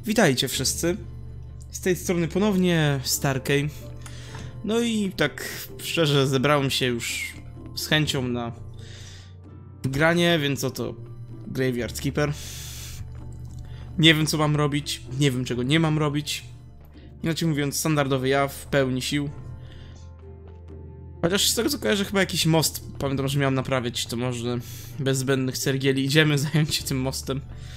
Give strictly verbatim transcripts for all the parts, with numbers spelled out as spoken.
Witajcie wszyscy. Z tej strony ponownie Starkey. No i tak szczerze zebrałem się już z chęcią na granie, więc oto Graveyard Keeper. Nie wiem co mam robić, nie wiem czego nie mam robić. Inaczej mówiąc, standardowy ja w pełni sił. Chociaż z tego co kojarzę, chyba jakiś most, pamiętam, że miałem naprawiać, to może bez zbędnych cergieli idziemy zająć się tym mostem.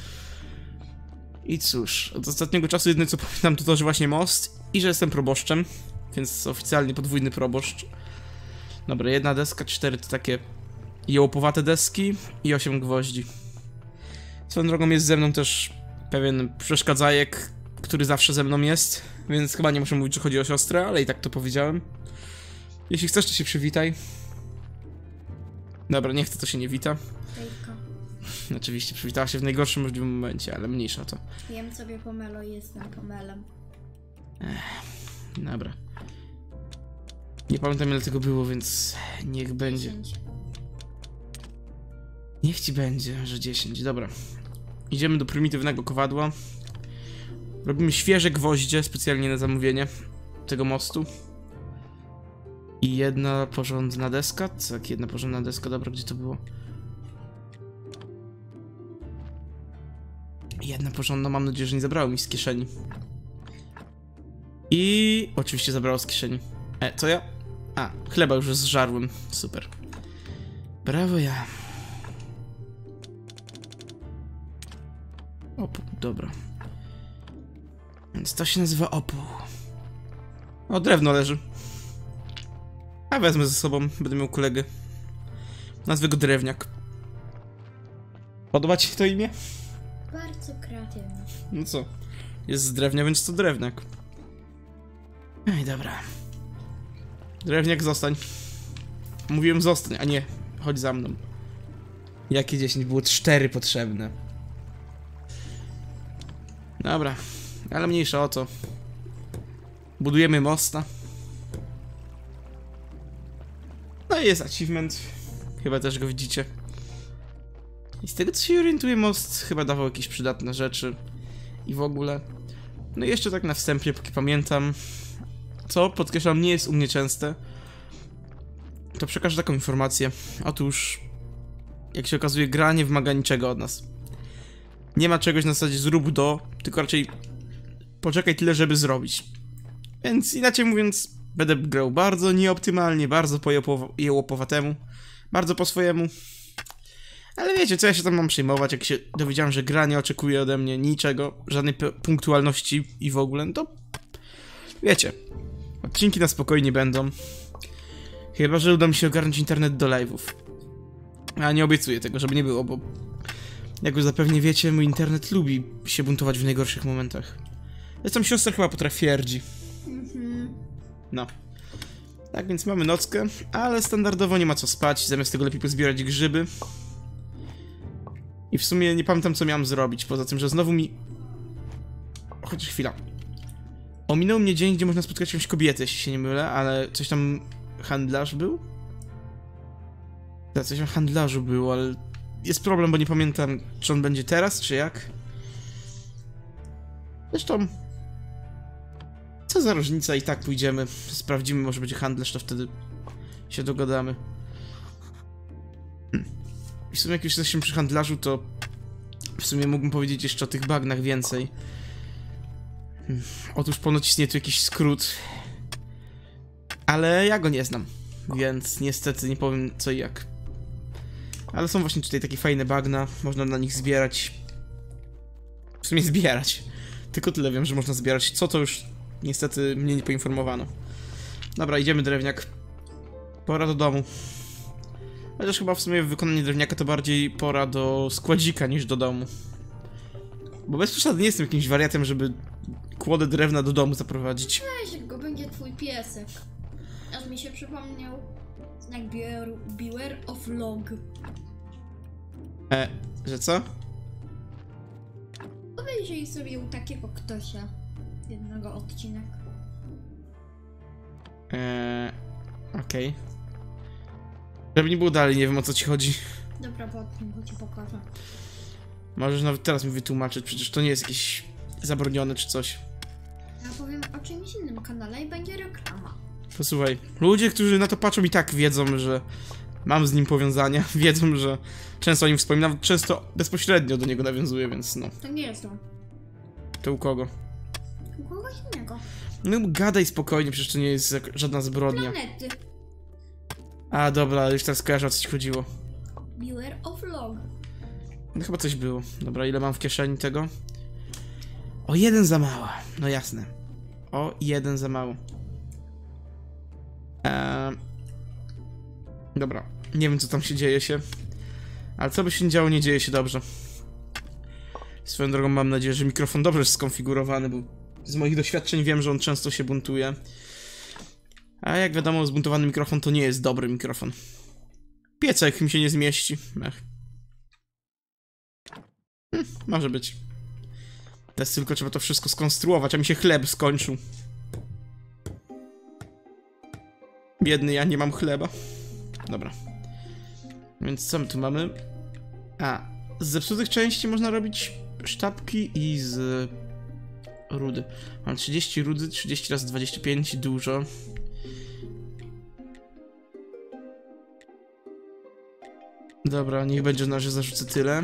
I cóż, od ostatniego czasu jedyne co pamiętam to to, że właśnie most i że jestem proboszczem, więc oficjalnie podwójny proboszcz. Dobra, jedna deska, cztery to takie jełopowate deski i osiem gwoździ. Swoją drogą jest ze mną też pewien przeszkadzajek, który zawsze ze mną jest, więc chyba nie muszę mówić, że chodzi o siostrę, ale i tak to powiedziałem. Jeśli chcesz, to się przywitaj. Dobra, nie chcę, to się nie wita. Hejka. Oczywiście przywitała się w najgorszym możliwym momencie, ale mniejsza to. Wiem sobie pomelo i jestem pomelem. Ech, dobra. Nie pamiętam ile tego było, więc niech będzie. dziesięć. Niech ci będzie, że dziesięć. Dobra. Idziemy do prymitywnego kowadła. Robimy świeże gwoździe specjalnie na zamówienie tego mostu. I jedna porządna deska. Tak, jedna porządna deska. Dobra, gdzie to było? Jedna porządna, mam nadzieję, że nie zabrało mi z kieszeni. I oczywiście zabrało z kieszeni. E, co ja? A, chleba już zżarłem. Super. Brawo ja. Opół, dobra. Więc to się nazywa opół. O, drewno leży. A wezmę ze sobą, będę miał kolegę. Nazwę go Drewniak. Podoba ci się to imię? Bardzo kreatywny. No co? Jest z drewnia, więc to Drewniak. Ej, dobra. Drewniak, zostań. Mówiłem zostań, a nie. Chodź za mną. Jakie dziesięć? Było cztery potrzebne. Dobra. Ale mniejsza o to. Budujemy mosta. No i jest achievement. Chyba też go widzicie. I z tego co się orientuję, most chyba dawał jakieś przydatne rzeczy. I w ogóle. No i jeszcze tak na wstępie, póki pamiętam. Co, podkreślam, nie jest u mnie częste. To przekażę taką informację. Otóż, jak się okazuje, gra nie wymaga niczego od nas. Nie ma czegoś na zasadzie zrób do, tylko raczej poczekaj tyle, żeby zrobić. Więc inaczej mówiąc, będę grał bardzo nieoptymalnie, bardzo po jełopowatemu, bardzo po swojemu. Ale wiecie, co ja się tam mam przejmować, jak się dowiedziałem, że gra nie oczekuje ode mnie niczego, żadnej punktualności i w ogóle, no to wiecie, odcinki na spokojnie będą. Chyba że uda mi się ogarnąć internet do live'ów. A nie obiecuję tego, żeby nie było, bo jak już zapewne wiecie, mój internet lubi się buntować w najgorszych momentach. Zresztą siostra chyba potwierdzi. Mhm. No. Tak więc mamy nockę, ale standardowo nie ma co spać, zamiast tego lepiej pozbierać grzyby. I w sumie nie pamiętam co miałem zrobić, poza tym, że znowu mi... Chociaż chwila. Ominął mnie dzień, gdzie można spotkać jakąś kobietę, jeśli się nie mylę, ale coś tam... Handlarz był? Tak, coś tam handlarzu było, ale... Jest problem, bo nie pamiętam, czy on będzie teraz, czy jak. Zresztą... Co za różnica, i tak pójdziemy, sprawdzimy, może będzie handlarz, to wtedy się dogadamy. Hmm. I w sumie jak już jesteśmy przy handlarzu, to w sumie mógłbym powiedzieć jeszcze o tych bagnach więcej. Hmm. Otóż ponoć istnieje tu jakiś skrót, ale ja go nie znam, więc niestety nie powiem co i jak. Ale są właśnie tutaj takie fajne bagna, można na nich zbierać. W sumie zbierać. Tylko tyle wiem, że można zbierać. Co to już niestety mnie nie poinformowano. Dobra, idziemy Drewniak. Pora do domu. Chociaż chyba w sumie w wykonaniu Drewniaka to bardziej pora do składzika niż do domu. Bo bez przesady nie jestem jakimś wariatem, żeby kłodę drewna do domu zaprowadzić. Weź, jak go będzie twój piesek. Aż mi się przypomniał znak Beware, beware of Log. E, że co? Obejrzyj sobie u takiego ktośa jednego odcinek. Eee, okej. Okay. Żeby nie było dalej, nie wiem o co ci chodzi. Dobra, po odcinku ci pokażę. Możesz nawet teraz mi wytłumaczyć, przecież to nie jest jakiś zabronione czy coś. Ja powiem o czymś innym kanale i będzie reklama. Posłuchaj, ludzie, którzy na to patrzą i tak wiedzą, że mam z nim powiązania, wiedzą, że często o nim wspominam, często bezpośrednio do niego nawiązuję, więc no. To nie jest to. To u kogo? U kogoś innego. No gadaj spokojnie, przecież to nie jest jak- żadna zbrodnia. Planety. A dobra, już teraz kojarzę, o co ci chodziło. Viewer of Log. No chyba coś było. Dobra, ile mam w kieszeni tego? O jeden za mało. No jasne. O jeden za mało. Eee... Dobra, nie wiem co tam się dzieje się. Ale co by się nie działo, nie dzieje się dobrze. Swoją drogą mam nadzieję, że mikrofon dobrze jest skonfigurowany, bo z moich doświadczeń wiem, że on często się buntuje. A jak wiadomo, zbuntowany mikrofon to nie jest dobry mikrofon. Piecek mi się nie zmieści. Ech. Hm, może być. Teraz tylko trzeba to wszystko skonstruować, a mi się chleb skończył. Biedny ja, nie mam chleba. Dobra. Więc co my tu mamy? A, z zepsutych części można robić sztabki i z rudy. Mam trzydzieści rudy, trzydzieści razy dwadzieścia pięć, dużo. Dobra, niech będzie, na razie zarzucę tyle.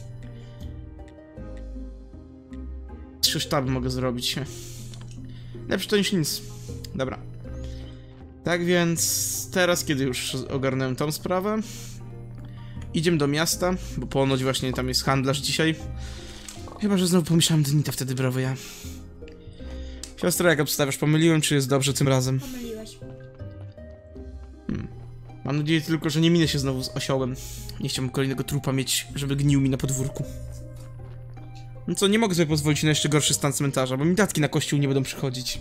Trzy sztaby mogę zrobić. Lepsze to niż nic. Dobra. Tak więc teraz, kiedy już ogarnąłem tą sprawę, idziemy do miasta, bo ponoć właśnie tam jest handlarz dzisiaj. Chyba że znowu pomyślałem Dynita, wtedy brawo ja. Siostra, jak obstawiasz, pomyliłem, czy jest dobrze tym razem? Pomyliłeś. Hmm. Mam nadzieję tylko, że nie minę się znowu z osiołem. Nie chciałbym kolejnego trupa mieć, żeby gnił mi na podwórku. No co, nie mogę sobie pozwolić na jeszcze gorszy stan cmentarza, bo mi datki na kościół nie będą przychodzić.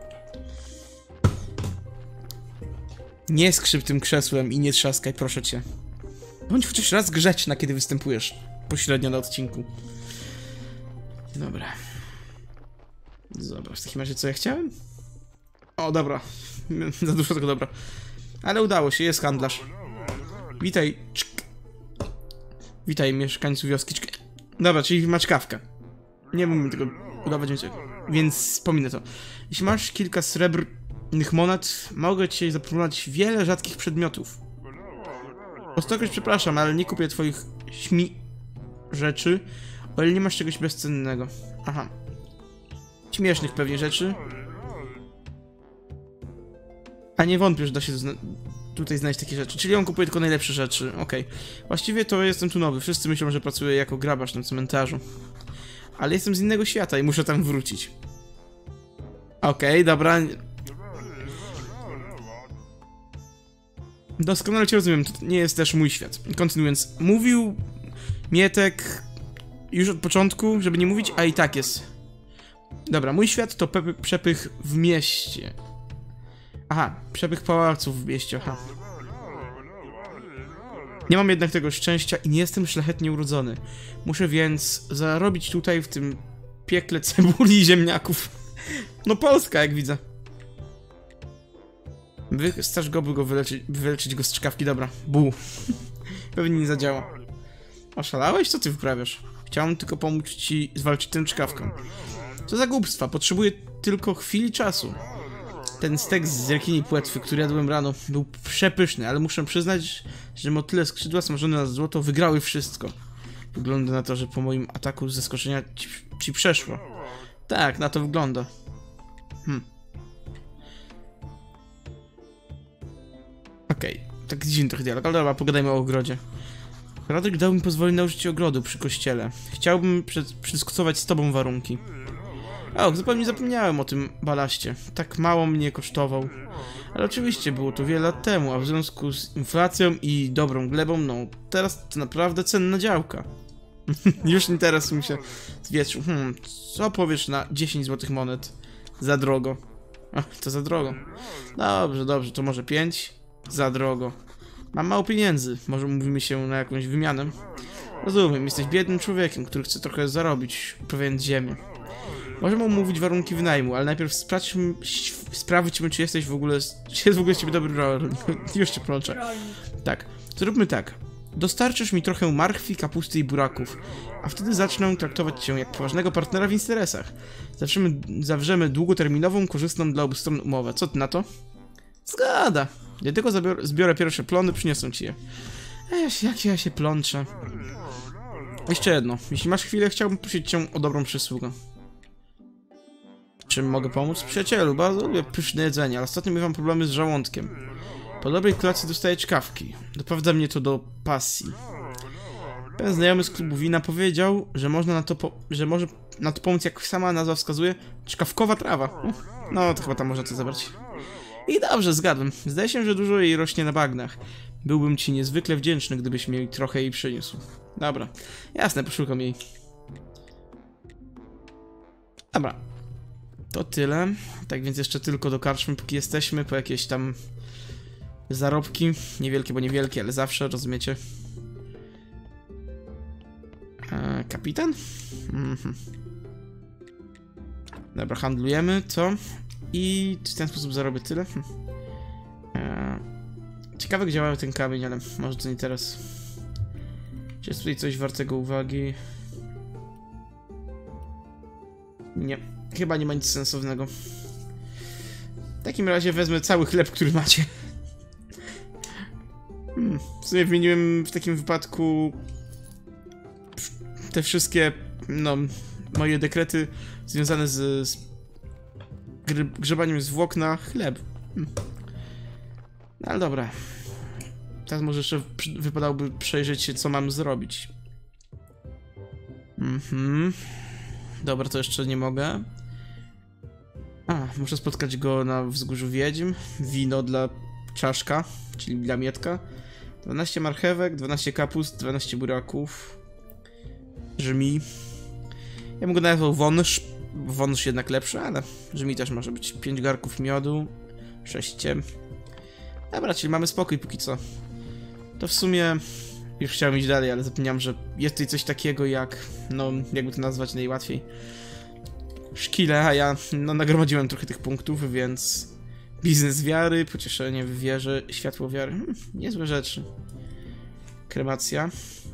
Nie skrzyp tym krzesłem i nie trzaskaj, proszę cię. Bądź chociaż raz grzeczna, kiedy występujesz pośrednio na odcinku. Dobra. Dobra, w takim razie co ja chciałem? O, dobra. Za dużo tego dobra. Ale udało się, jest handlarz. Witaj. Czk. Witaj, mieszkańcu wioski. Czk. Dobra, czyli masz kawkę. Nie mógłbym tego udawać, więc, więc pominę to. Jeśli masz kilka srebrnych monet, mogę ci zaproponować wiele rzadkich przedmiotów. O stokroć przepraszam, ale nie kupię twoich śmi... rzeczy, o ile nie masz czegoś bezcennego. Aha. Śmiesznych pewnie rzeczy. A nie wątpię, że da się zna tutaj znaleźć takie rzeczy. Czyli on kupuje tylko najlepsze rzeczy. Okej. Okay. Właściwie to jestem tu nowy. Wszyscy myślą, że pracuję jako grabarz na cmentarzu. Ale jestem z innego świata i muszę tam wrócić. Okej, okay, dobra. Doskonale cię rozumiem. To nie jest też mój świat. Kontynuując. Mówił Mietek już od początku, żeby nie mówić, a i tak jest. Dobra, mój świat to przepych w mieście. Aha, przepych pałaców w mieście, aha. Nie mam jednak tego szczęścia i nie jestem szlachetnie urodzony. Muszę więc zarobić tutaj w tym piekle cebuli i ziemniaków. No Polska, jak widzę. Wystarcz go, by go wyleczyć, wyleczyć go z czkawki, dobra. Bu. Pewnie nie zadziała. Oszalałeś? Co ty wyprawiasz? Chciałem tylko pomóc ci zwalczyć tę czkawkę. Co za głupstwa, potrzebuję tylko chwili czasu. Ten stek z jakiej płetwy, który jadłem rano, był przepyszny, ale muszę przyznać, że motyle skrzydła smażone na złoto wygrały wszystko. Wygląda na to, że po moim ataku z zaskoczenia ci, ci przeszło. Tak, na to wygląda. Hmm. Okej, okay. Tak dziwny trochę dialog, ale dobra, pogadajmy o ogrodzie. Radek dał mi pozwolenie na użycie ogrodu przy kościele. Chciałbym przedyskutować z tobą warunki. O, zupełnie zapomniałem o tym balaście. Tak mało mnie kosztował. Ale oczywiście było to wiele lat temu, a w związku z inflacją i dobrą glebą, no teraz to naprawdę cenna działka. Już interes mi się zwietrzył. Hmm, co powiesz na dziesięć złotych monet? Za drogo. Ach, to za drogo. Dobrze, dobrze, to może pięć? Za drogo. Mam mało pieniędzy, może umówimy się na jakąś wymianę? Rozumiem, jesteś biednym człowiekiem, który chce trochę zarobić, uprawiając ziemię. Możemy omówić warunki wynajmu, ale najpierw sprawdźmy, sprawdźmy, czy jesteś w ogóle, czy jest w ogóle z ciebie dobry rolnik. Już cię plączę. Tak, zróbmy tak. Dostarczysz mi trochę marchwi, kapusty i buraków, a wtedy zacznę traktować cię jak poważnego partnera w interesach. Zawrzemy, zawrzemy długoterminową, korzystną dla obu stron umowę. Co ty na to? Zgada. Ja tylko zabiorę, zbiorę pierwsze plony, przyniosę ci je. Ech, jak ja się plączę. Jeszcze jedno. Jeśli masz chwilę, chciałbym prosić cię o dobrą przysługę. Czym mogę pomóc? Przyjacielu, bardzo lubię pyszne jedzenie, ale ostatnio miewam problemy z żołądkiem. Po dobrej kolacji dostaję czkawki. Doprowadza mnie to do pasji. Pewien znajomy z klubu wina powiedział, że można na to po że może na to pomóc, jak sama nazwa wskazuje, czkawkowa trawa. No, to chyba tam można to zabrać. I dobrze, zgadłem. Zdaje się, że dużo jej rośnie na bagnach. Byłbym ci niezwykle wdzięczny, gdybyś mi trochę jej przyniósł. Dobra. Jasne, poszukam jej. Dobra. To tyle. Tak więc jeszcze tylko do karczmy, póki jesteśmy, po jakieś tam zarobki. Niewielkie, bo niewielkie, ale zawsze, rozumiecie? Eee, kapitan? Mhm. Dobra, handlujemy to. I w ten sposób zarobię tyle. Eee, ciekawe, gdzie mamy ten kamień, ale może to nie teraz. Czy jest tutaj coś wartego uwagi? Nie. Chyba nie ma nic sensownego. W takim razie wezmę cały chleb, który macie. Hmm, w sumie wymieniłem w takim wypadku te wszystkie, no, moje dekrety związane z, z grzebaniem zwłok na chleb. Hmm. No, ale dobra. Teraz może jeszcze wypadałoby przejrzeć się, co mam zrobić. Mhm. Dobra, to jeszcze nie mogę. A, muszę spotkać go na wzgórzu wiedźm. Wino dla czaszka, czyli dla Mietka. dwanaście marchewek, dwanaście kapust, dwanaście buraków. Żmi. Ja bym go nazwał wąż. Wąż jednak lepszy, ale żmi też może być. pięć garków miodu. sześć. Dobra, czyli mamy spokój póki co. To w sumie już chciałem iść dalej, ale zapomniałem, że jest tutaj coś takiego jak, no, jakby to nazwać najłatwiej, szkile, a ja, no, nagromadziłem trochę tych punktów, więc biznes wiary, pocieszenie w wierze, światło wiary, hmm, niezłe rzeczy. Kremacja.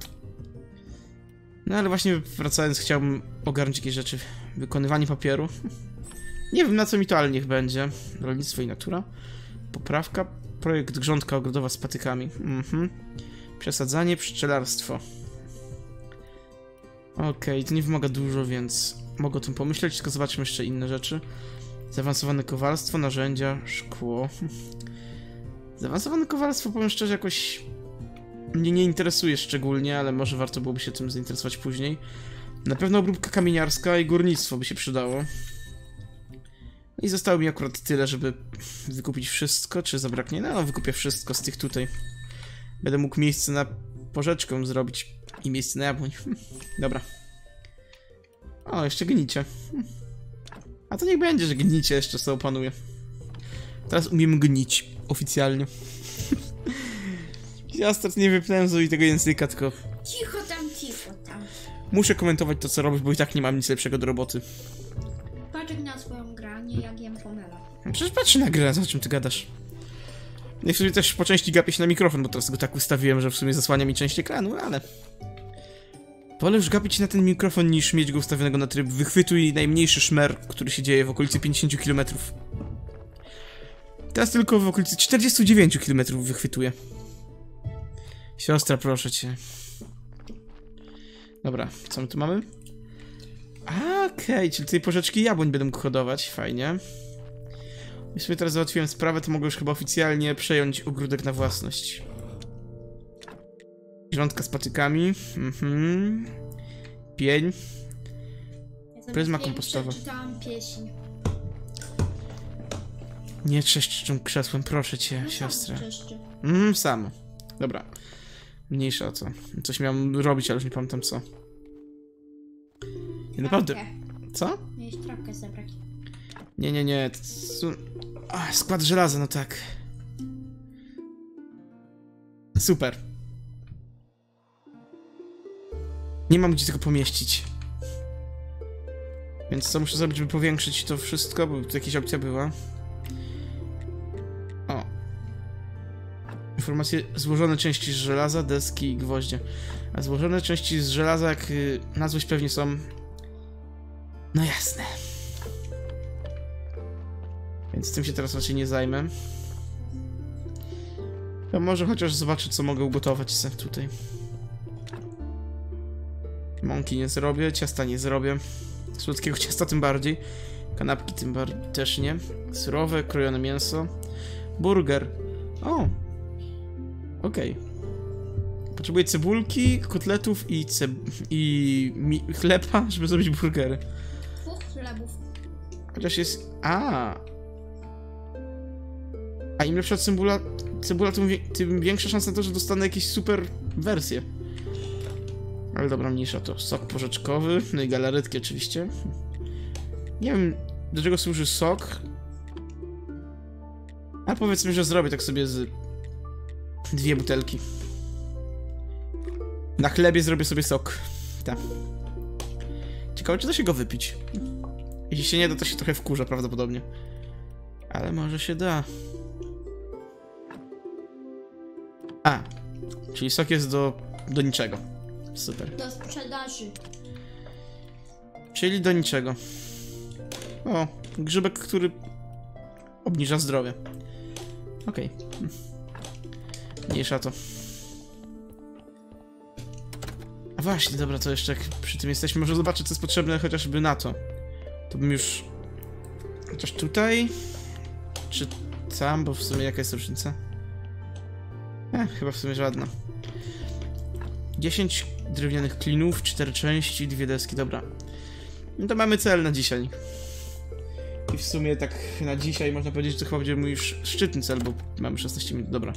No ale właśnie wracając, chciałbym ogarnąć jakieś rzeczy. Wykonywanie papieru. Nie wiem, na co mi to, ale niech będzie. Rolnictwo i natura. Poprawka. Projekt grządka ogrodowa z patykami. Mhm. Przesadzanie, pszczelarstwo. Okej, okay, to nie wymaga dużo, więc mogę o tym pomyśleć, tylko zobaczmy jeszcze inne rzeczy. Zaawansowane kowalstwo, narzędzia, szkło. Zaawansowane kowalstwo, powiem szczerze, jakoś mnie nie interesuje szczególnie, ale może warto byłoby się tym zainteresować później. Na pewno obróbka kamieniarska i górnictwo by się przydało. I zostało mi akurat tyle, żeby wykupić wszystko, czy zabraknie? No, no wykupię wszystko z tych tutaj. Będę mógł miejsce na porzeczkę zrobić i miejsce na jabłoń. Hm, dobra. O, jeszcze gnicie. Hm. A to niech będzie, że gnicie jeszcze sobie opanuje. Teraz umiem gnić. Oficjalnie. Ja ostatnio nie wypnąłem z tego języka, tylko... Cicho tam, cicho tam. Muszę komentować to, co robisz, bo i tak nie mam nic lepszego do roboty. Patrz na swoją grę, nie jak jem pomela. Przecież patrzę na grę, o czym ty gadasz? No w sumie też po części gapię się na mikrofon, bo teraz go tak ustawiłem, że w sumie zasłania mi część ekranu, ale... Wolę już gapić na ten mikrofon, niż mieć go ustawionego na tryb wychwytu i najmniejszy szmer, który się dzieje w okolicy pięćdziesięciu kilometrów. Teraz tylko w okolicy czterdziestu dziewięciu kilometrów wychwytuję. Siostra, proszę cię. Dobra, co my tu mamy? Okej, okay, czyli tej porzeczki jabłoń będę mógł hodować, fajnie. Jeśli teraz załatwiłem sprawę, to mogę już chyba oficjalnie przejąć ogródek na własność. Grządka z patykami. Mhm. Pień. Ja Pryzma kompostowa. Przeczytałam pieśń. Nie trzeszczą krzesłem, proszę cię, No siostra. sam Mhm, samo. Dobra. Mniejsza o co. Coś miałem robić, ale już nie pamiętam co. Nie, naprawdę. Co? Miałeś trawkę zebrać. Nie, nie, nie. A, skład żelaza, no tak. Super. Nie mam gdzie tego pomieścić. Więc co muszę zrobić, by powiększyć to wszystko? Bo tu jakaś opcja była. O. informacje złożone części z żelaza, deski i gwoździe. A złożone części z żelaza, jak yy, nazwać pewnie są... No jasne. Więc tym się teraz raczej nie zajmę. To może chociaż zobaczę, co mogę ugotować sobie tutaj. Mąki nie zrobię, ciasta nie zrobię. Słodkiego ciasta tym bardziej. Kanapki tym bardziej też nie. Surowe, krojone mięso. Burger. O! Okej. Okay. Potrzebuję cebulki, kotletów i, ceb i mi chleba, żeby zrobić burgery. Dwóch chlebów. Chociaż jest... A. A im lepsza cebula, cebula tym, tym większa szansa na to, że dostanę jakieś super wersje. Ale dobra, mniejsza to. Sok porzeczkowy, no i galaretki oczywiście. Nie wiem, do czego służy sok. A powiedzmy, że zrobię tak sobie z dwie butelki. Na chlebie zrobię sobie sok. Tak. Ciekawe, czy da się go wypić. Jeśli się nie da, to się trochę wkurza prawdopodobnie. Ale może się da. A, czyli sok jest do, do niczego. Super. Do sprzedaży. Czyli do niczego. O, grzybek, który obniża zdrowie. Okej. Okay. Mniejsza to. A właśnie, dobra, to jeszcze jak przy tym jesteśmy, może zobaczyć, co jest potrzebne chociażby na to. To bym już... Chociaż tutaj... Czy tam, bo w sumie jaka jest różnica? Eh, chyba w sumie żadna. dziesięć drewnianych klinów, cztery części, dwie deski, dobra. No to mamy cel na dzisiaj. I w sumie tak na dzisiaj można powiedzieć, że to chyba będzie mój już szczytny cel, bo mamy szesnaście minut, dobra.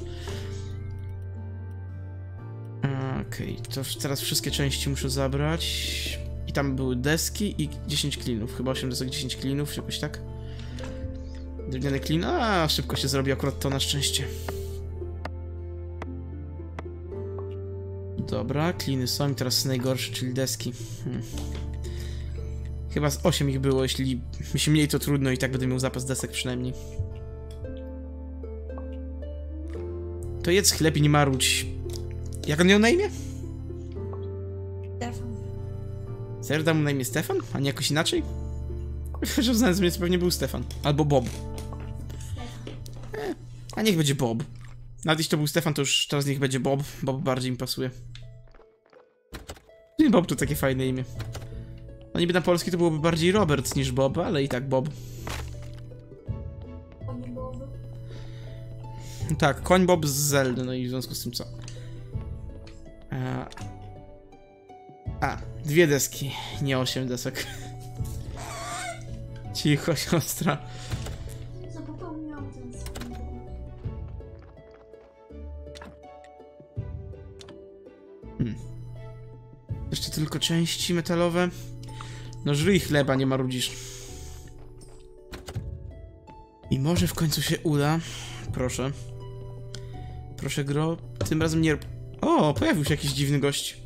Okej, okay, to teraz wszystkie części muszę zabrać. I tam były deski i dziesięć klinów, chyba osiem desek, dziesięć klinów, jakoś tak. Drewniany klin, a szybko się zrobi akurat to na szczęście. Dobra, kliny są i teraz najgorsze, czyli deski. Hmm. Chyba z osiem ich było, jeśli mi się mniej to trudno i tak będę miał zapas desek przynajmniej. To jedz chleb i nie marudź. Jak on miał na imię? Stefan. Serio dał mu na imię Stefan? A nie jakoś inaczej? Chociaż znając mnie, to pewnie był Stefan. Albo Bob. E, a niech będzie Bob. Nawet jeśli to był Stefan, to już teraz niech będzie Bob. Bob bardziej mi pasuje. Bob to takie fajne imię. No niby na polski to byłoby bardziej Robert niż Bob, ale i tak Bob. Koń Bob. Tak, koń Bob z Zeldy, no i w związku z tym co? A, a dwie deski, nie osiem desek. Cicho, siostra. Zapomniałam ten sam. Hmm. Jeszcze tylko części metalowe. No żryj chleba, nie marudzisz. I może w końcu się uda. Proszę. Proszę, gro. Tym razem nie... O, pojawił się jakiś dziwny gość.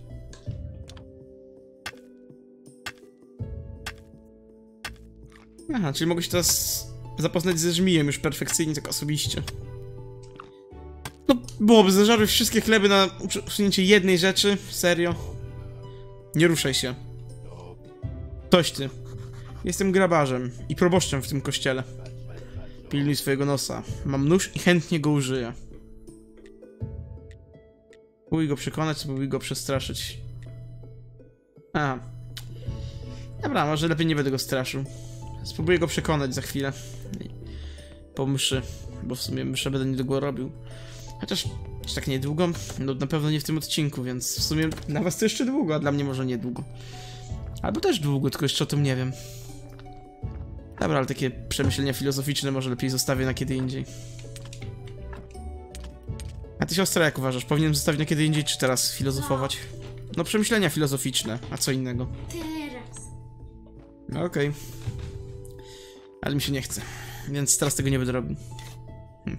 Aha, czyli mogę się teraz zapoznać ze żmijem już perfekcyjnie, tak osobiście. No, byłoby zażarły wszystkie chleby na usunięcie jednej rzeczy. Serio. Nie ruszaj się. Toś ty. Jestem grabarzem i proboszczem w tym kościele. Pilnuj swojego nosa. Mam nóż i chętnie go użyję. Próbuj go przekonać, spróbuj go przestraszyć. A. Dobra, może lepiej nie będę go straszył. Spróbuję go przekonać za chwilę. Po mszy, bo w sumie mszę będę niedługo robił. Chociaż, czy tak niedługo? No na pewno nie w tym odcinku, więc w sumie na was to jeszcze długo, a dla mnie może niedługo. Albo też długo, tylko jeszcze o tym nie wiem. Dobra, ale takie przemyślenia filozoficzne może lepiej zostawię na kiedy indziej. A ty, siostra, jak uważasz? Powinienem zostawić na kiedy indziej, czy teraz filozofować? No, przemyślenia filozoficzne, a co innego? Teraz. No, okej. Okay. Ale mi się nie chce, więc teraz tego nie będę robił. Hm.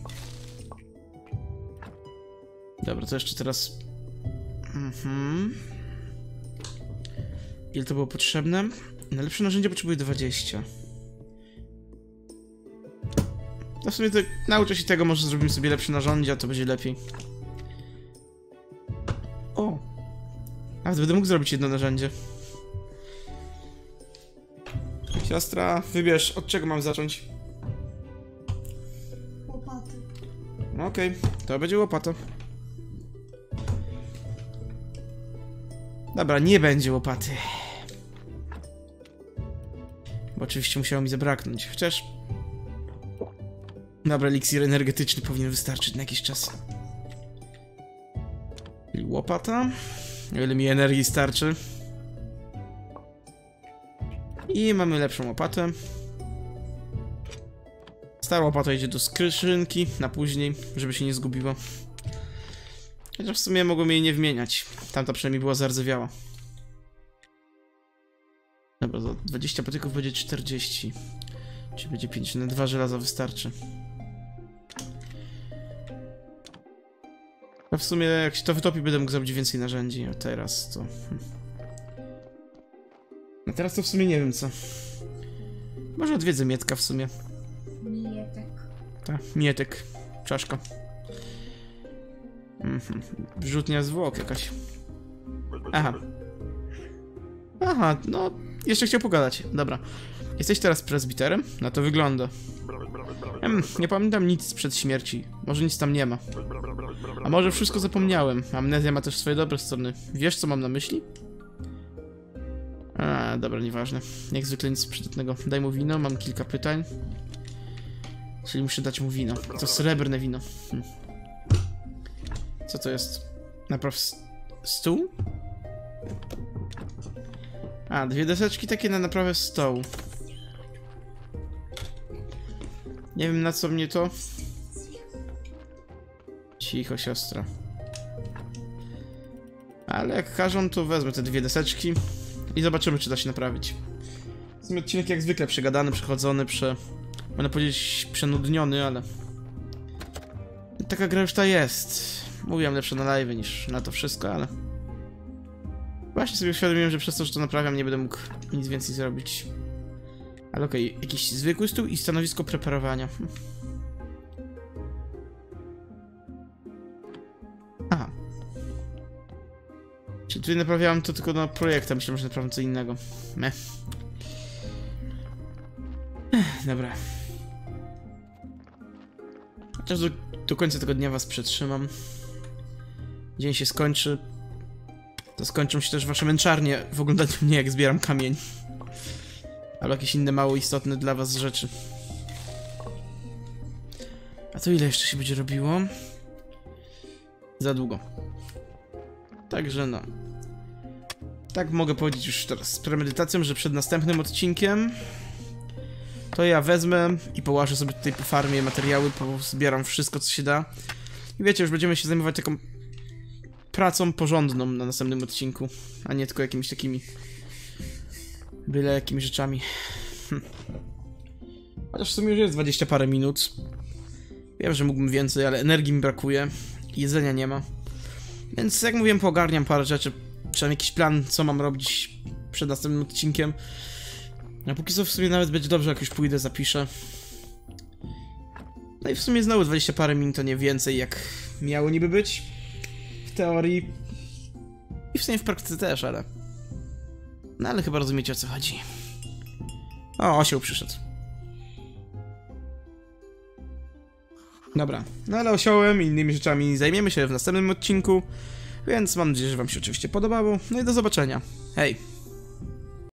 Dobra, to jeszcze teraz... Mhm. Ile to było potrzebne? Najlepsze narzędzie potrzebuje dwadzieścia. No w sumie to nauczę się tego, może zrobimy sobie lepsze narzędzia, to będzie lepiej. O! Nawet będę mógł zrobić jedno narzędzie. Siostra, wybierz, od czego mam zacząć? Łopaty. Okej, okay, to będzie łopata. Dobra, nie będzie łopaty. Bo oczywiście musiało mi zabraknąć, chociaż... Dobra, eliksir energetyczny powinien wystarczyć na jakiś czas. I łopata. O ile mi energii starczy. I mamy lepszą łopatę. Stara łopata idzie do skrzynki na później, żeby się nie zgubiła. Chociaż w sumie mogłem jej nie wymieniać. Tamta przynajmniej była zardzewiała. Dobra, za dwadzieścia patyków będzie czterdzieści. Czyli będzie pięć, na dwa żelaza wystarczy. A w sumie jak się to wytopi, będę mógł zrobić więcej narzędzi, a teraz to... A teraz to w sumie nie wiem co. Może odwiedzę Mietka w sumie. Mietek. Tak, Mietek. Czaszka. Mhm. Wrzutnia zwłok jakaś. Aha. Aha, no... Jeszcze chciał pogadać. Dobra. Jesteś teraz prezbiterem? Na to wygląda. Em, nie pamiętam nic sprzed śmierci. Może nic tam nie ma. A może wszystko zapomniałem. Amnezja ma też swoje dobre strony. Wiesz, co mam na myśli? A, dobra, nieważne. Jak zwykle nic przydatnego. Daj mu wino, mam kilka pytań. Czyli muszę dać mu wino. To srebrne wino. Hm. Co to jest? Napraw stół? A, dwie deseczki takie na naprawę stołu. Nie wiem, na co mnie to... Cicho, siostra. Ale jak każą, to wezmę te dwie deseczki i zobaczymy, czy da się naprawić. W sumie odcinek jak zwykle przegadany, przechodzony, prze... Będę powiedzieć przenudniony, ale... Taka gra już ta jest. Mówiłem lepsze na live niż na to wszystko, ale... Właśnie sobie uświadomiłem, że przez to, że to naprawiam, nie będę mógł nic więcej zrobić. Ale okej, okay. Jakiś zwykły stół i stanowisko preparowania. Aha. Czyli tutaj naprawiałem to tylko na projekta, myślałem, że naprawiam co innego. Meh. Ech, dobra. Chociaż do, do końca tego dnia was przetrzymam. Dzień się skończy. To skończą się też wasze męczarnie w oglądaniu mnie, jak zbieram kamień. Albo jakieś inne mało istotne dla was rzeczy. A to ile jeszcze się będzie robiło? Za długo. Także no. Tak mogę powiedzieć już teraz z premedytacją, że przed następnym odcinkiem to ja wezmę i połażę sobie tutaj po farmie materiały, zbieram wszystko, co się da. I wiecie, już będziemy się zajmować taką pracą porządną na następnym odcinku, a nie tylko jakimiś takimi byle jakimiś rzeczami. Hm. Chociaż w sumie już jest dwadzieścia parę minut. Wiem, że mógłbym więcej, ale energii mi brakuje. Jedzenia nie ma. Więc jak mówiłem, poogarniam parę rzeczy. Czy mam jakiś plan, co mam robić przed następnym odcinkiem. A póki co w sumie nawet będzie dobrze, jak już pójdę, zapiszę. No i w sumie znowu dwadzieścia parę minut, to nie więcej, jak miało niby być. W teorii. I w sumie w praktyce też, ale... No ale chyba rozumiecie, o co chodzi. O, osioł przyszedł. Dobra, no ale osiołem i innymi rzeczami zajmiemy się w następnym odcinku. Więc mam nadzieję, że wam się oczywiście podobało. No i do zobaczenia. Hej!